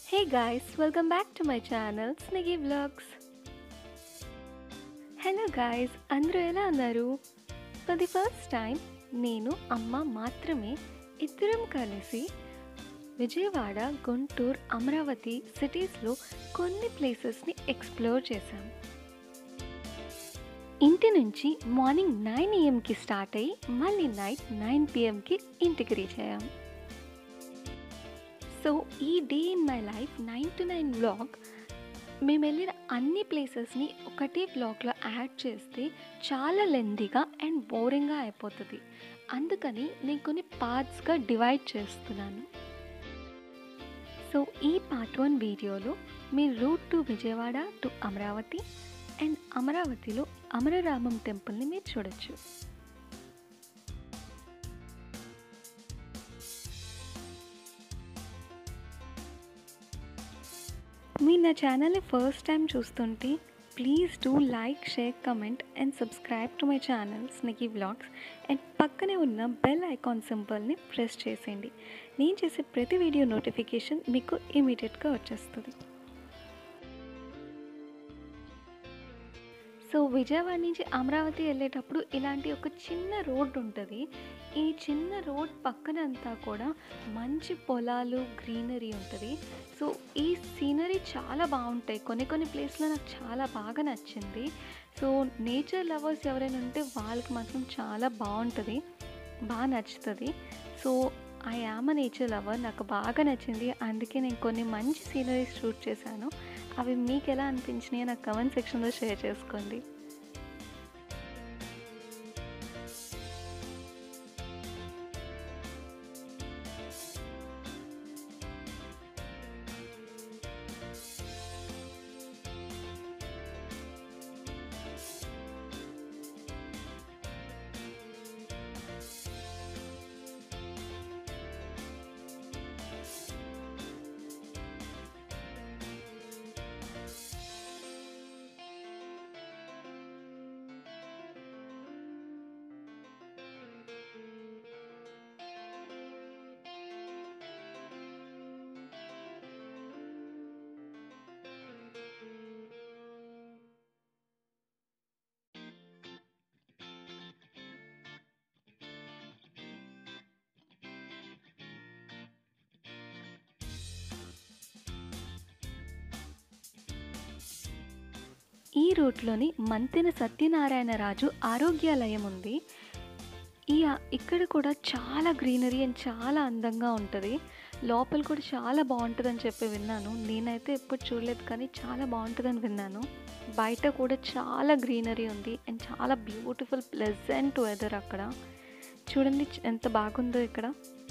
Hey guys, welcome back to my channel Sniggy Vlogs. Hello guys, అందరూ ఎలా ఉన్నారు? For the first time నేను అమ్మ మాత్రమే ఇద్దరం కలిసి విజయవాడ, గుంటూరు, అమరావతి సిటీస్లో కొన్ని ప్లేసెస్ని ఎక్స్ప్లోర్ చేశాం. ఇంటి నుంచి మార్నింగ్ 9 AM స్టార్ట్ అయ్యి మళ్ళీ నైట్ 9 PMకి ఇంటికి రీచ్ అయ్యాం. సో ఈ day in my life 9 to 9 vlog మేము వెళ్ళిన అన్ని ప్లేసెస్ని ఒకటే వ్లాగ్లో యాడ్ చేస్తే చాలా లెందీగా అండ్ బోరింగ్గా అయిపోతుంది. అందుకని నేను కొన్ని పార్ట్స్గా డివైడ్ చేస్తున్నాను. సో ఈ పార్ట్ 1 వీడియోలో మీరు route to Vijayawada to Amaravati and అమరావతిలో అమరరామం టెంపుల్ని మీరు చూడొచ్చు. మీరు నా ఛానల్ని ఫస్ట్ టైం చూస్తుంటే please do like, share, comment and subscribe to my channel sneaky vlogs and పక్కనే ఉన్న బెల్ ఐకాన్ సింబల్ని ప్రెస్ చేసేయండి. నేను చేసే ప్రతి వీడియో నోటిఫికేషన్ మీకు ఇమీడియట్గా వచ్చేస్తుంది. సో విజయవాడ నుంచి అమరావతి వెళ్ళేటప్పుడు ఇలాంటి ఒక చిన్న రోడ్ ఉంటుంది. ఈ చిన్న రోడ్ పక్కనంతా కూడా మంచి పొలాలు, గ్రీనరీ ఉంటుంది. సో ఈ సీనరీ చాలా బాగుంటాయి. కొన్ని ప్లేస్లో నాకు చాలా బాగా నచ్చింది. సో నేచర్ లవర్స్ ఎవరైనా ఉంటే వాళ్ళకి మాత్రం చాలా బాగుంటుంది, బాగా నచ్చుతుంది. So I am a nature lover, నాకు బాగా నచ్చింది. అందుకే నేను కొన్ని మంచి సీనరీస్ షూట్ చేశాను. అవి మీకు ఎలా అనిపించినాయో నాకు కమెంట్ సెక్షన్లో షేర్ చేసుకోండి. ఈ రూట్లోని మంతెన సత్యనారాయణరాజు ఆరోగ్యాలయం ఉంది. ఇక్కడ కూడా చాలా గ్రీనరీ అండ్ చాలా అందంగా ఉంటుంది. లోపల కూడా చాలా బాగుంటుందని చెప్పి విన్నాను. నేనైతే ఎప్పుడు చూడలేదు కానీ చాలా బాగుంటుందని విన్నాను. బయట కూడా చాలా గ్రీనరీ ఉంది అండ్ చాలా బ్యూటిఫుల్ ప్లెజెంట్ వెదర్. అక్కడ చూడండి ఎంత బాగుందో ఇక్కడ.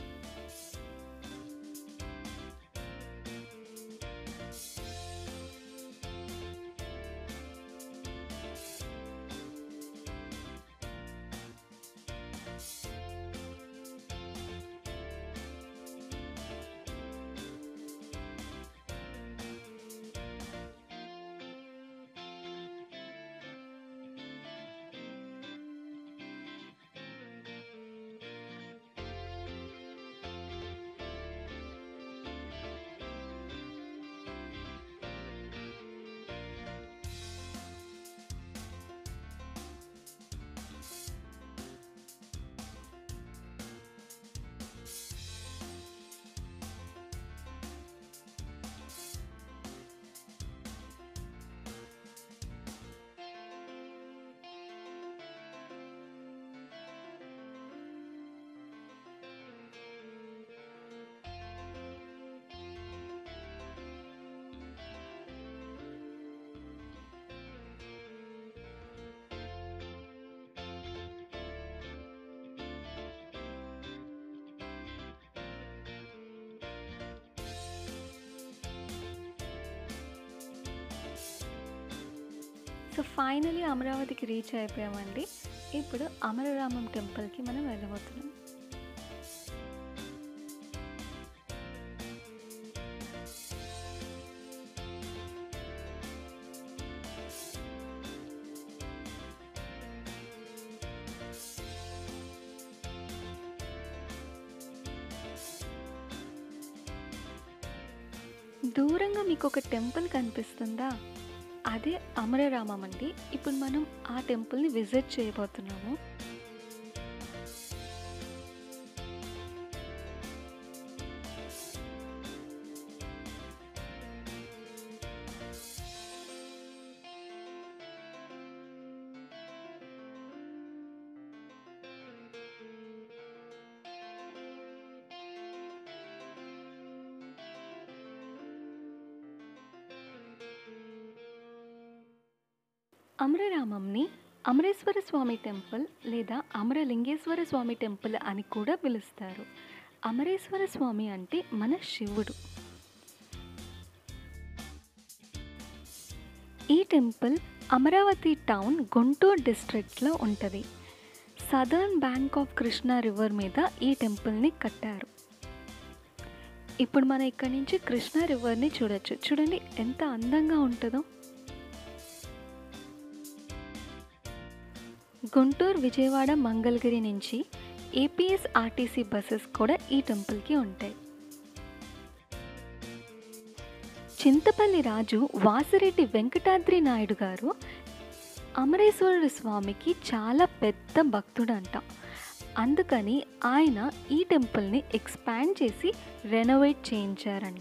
సో ఫైనలీ అమరావతికి రీచ్ అయిపోయామండి. ఇప్పుడు అమరరామం టెంపుల్కి మనం వెళ్ళబోతున్నాం. దూరంగా మీకొక టెంపుల్ కనిపిస్తుందా? అదే అమరరామం అండి. ఇప్పుడు మనం ఆ టెంపుల్‌ని విజిట్ చేయబోతున్నాము. అమరరామంని అమరేశ్వర స్వామి టెంపుల్ లేదా అమరలింగేశ్వర స్వామి టెంపుల్ అని కూడా పిలుస్తారు. అమరేశ్వర స్వామి అంటే మన శివుడు. ఈ టెంపుల్ అమరావతి టౌన్, గుంటూరు డిస్ట్రిక్ట్‌లో ఉంటది. Southern bank of Krishna river మీద ఈ టెంపుల్‌ని కట్టారు. ఇప్పుడు మనం ఇక్కడి నుంచి కృష్ణా రివర్‌ని చూడొచ్చు. చూడండి ఎంత అందంగా ఉంటదో. గుంటూరు, విజయవాడ, మంగళగిరి నుంచి ఏపీఎస్ఆర్టీసీ బసెస్ కూడా ఈ టెంపుల్‌కి ఉంటాయి. చింతపల్లి రాజు వాసిరెడ్డి వెంకటాద్రి నాయుడు గారు అమరేశ్వరుడు స్వామికి చాలా పెద్ద భక్తుడంట. అందుకని ఆయన ఈ టెంపుల్‌ని ఎక్స్పాండ్ చేసి రెనోవేట్ చేయించారంట.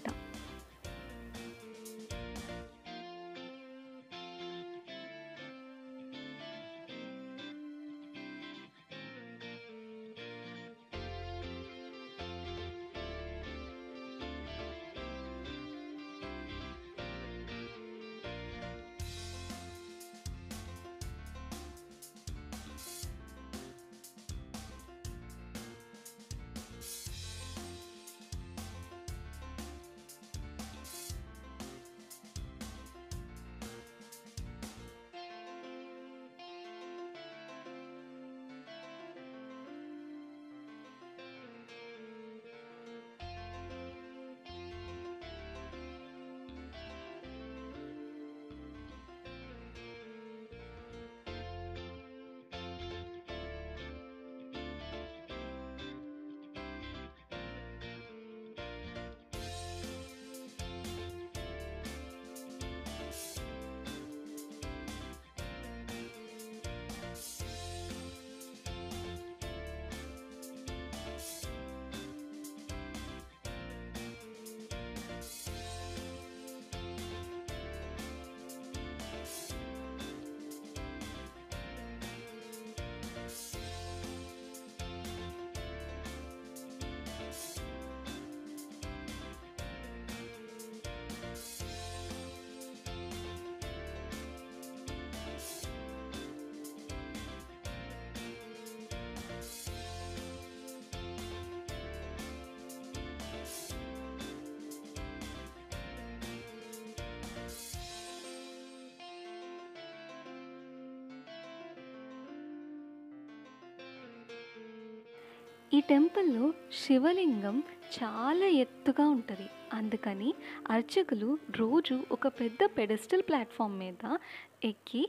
ఈ టెంపుల్‌లో శివలింగం చాలా ఎత్తుగా ఉంటది. అందుకని అర్చకులు రోజు ఒక పెద్ద పెడెస్టల్ ప్లాట్‌ఫామ్ మీద ఎక్కి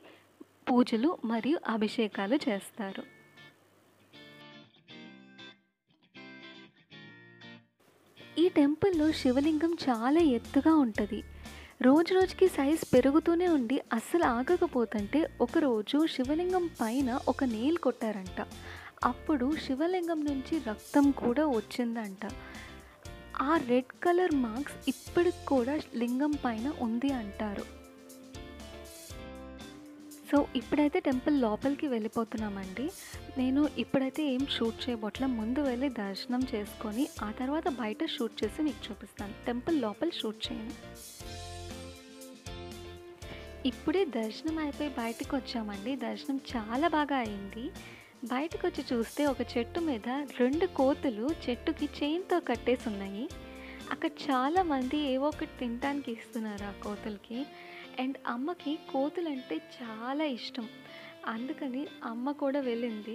పూజలు మరియు అభిషేకాలు చేస్తారు. ఈ టెంపుల్‌లో శివలింగం చాలా ఎత్తుగా ఉంటది. రోజు రోజుకి సైజ్ పెరుగుతూనే ఉండి అస్సలు ఆగకపోతుంటే ఒకరోజు శివలింగం పైన ఒక నెయిల్ కొట్టారంట. అప్పుడు శివలింగం నుంచి రక్తం కూడా వచ్చిందంట. ఆ రెడ్ కలర్ మార్క్స్ ఇప్పటికి కూడా లింగం పైన ఉంది అంటారు. సో ఇప్పుడైతే టెంపుల్ లోపలికి వెళ్ళిపోతున్నామండి. నేను ఇప్పుడైతే ఏం షూట్ చేయబోట్ల. ముందు వెళ్ళి దర్శనం చేసుకొని ఆ తర్వాత బయట షూట్ చేసి మీకు చూపిస్తాను. టెంపుల్ లోపల షూట్ చేయను. ఇప్పుడే దర్శనం అయిపోయి బయటకు వచ్చామండి. దర్శనం చాలా బాగా అయింది. బయటకొచ్చి చూస్తే ఒక చెట్టు మీద 2 కోతులు చెట్టుకి చైన్‌తో కట్టేసి ఉన్నాయి. అక్కడ చాలామంది ఏవో ఒకటి తినటానికి ఇస్తున్నారు ఆ కోతులకి. అండ్ అమ్మకి కోతులంటే చాలా ఇష్టం. అందుకని అమ్మ కూడా వెళ్ళింది.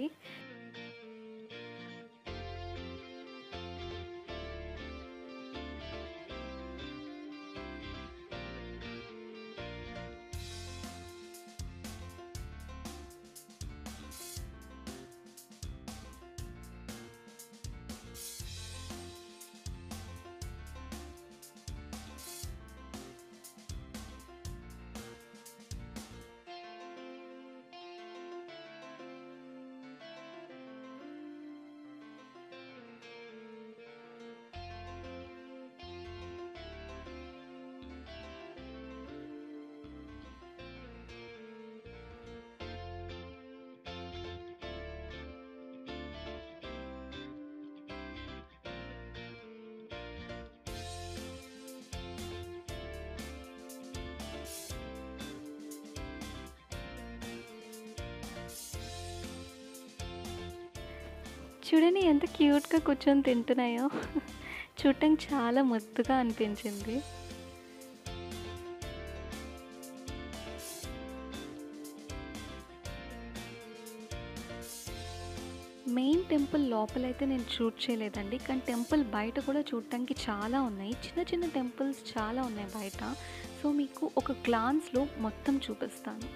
చూడండి ఎంత క్యూట్‌గా కూర్చొని తింటున్నాయో. చూడటానికి చాలా ముద్దుగా అనిపించింది. మెయిన్ టెంపుల్ లోపలైతే నేను షూట్ చేయలేదండి. కానీ టెంపుల్ బయట కూడా చూడటానికి చాలా ఉన్నాయి. చిన్న చిన్న టెంపుల్స్ చాలా ఉన్నాయి బయట. సో మీకు ఒక గ్లాన్స్‌లో మొత్తం చూపిస్తాను.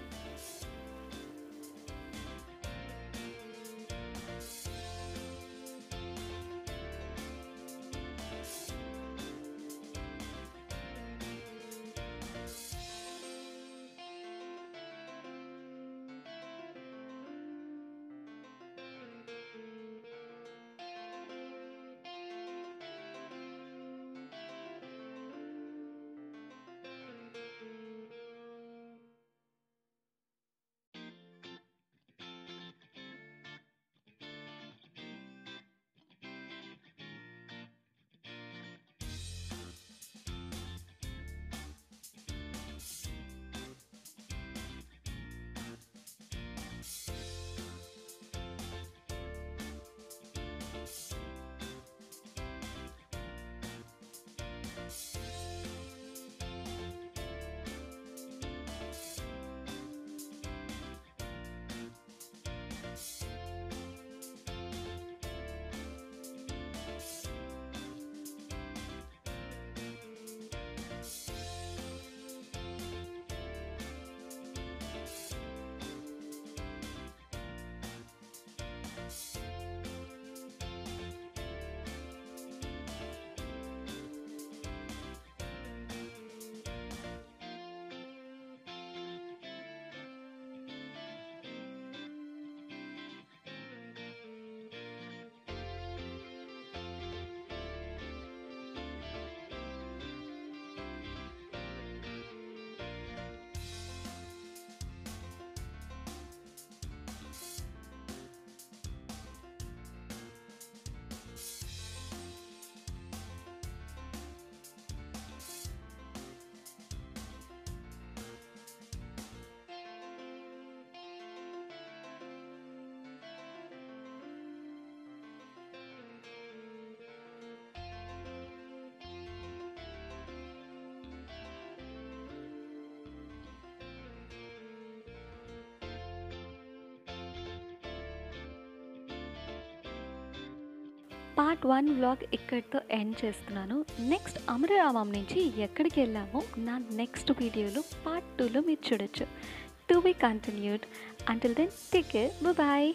పార్ట్ 1 వ్లాగ్ ఇక్కడితో ఎండ్ చేస్తున్నాను. నెక్స్ట్ అమరరామం నుంచి ఎక్కడికి వెళ్ళామో నా నెక్స్ట్ వీడియోలో పార్ట్ 2లో మీరు చూడొచ్చు. To be continued. Until then take care. Bye.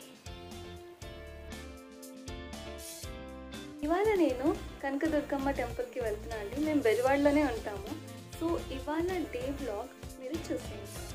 ఇవాళ నేను కనకదుర్గమ్మ టెంపుల్కి వెళ్తున్నాను అండి. మేము బెజవాడలోనే ఉంటాము. సో ఇవాళ డే వ్లాగ్ మీరు చూసేయండి.